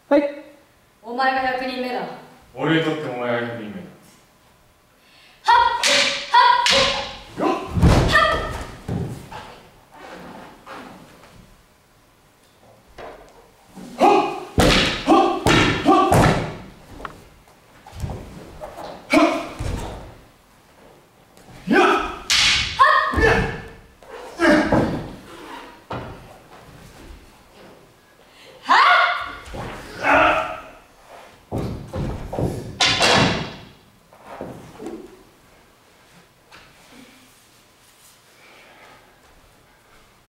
はい。 お前が100人目だ。 俺にとってお前が100人目だ。